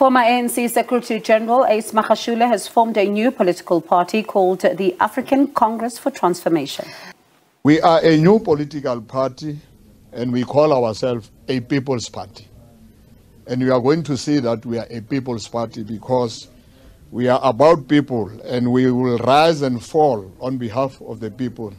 Former ANC Secretary General Ace Magashule has formed a new political party called the African Congress for Transformation. We are a new political party and we call ourselves a People's Party. And we are going to see that we are a People's Party because we are about people and we will rise and fall on behalf of the people.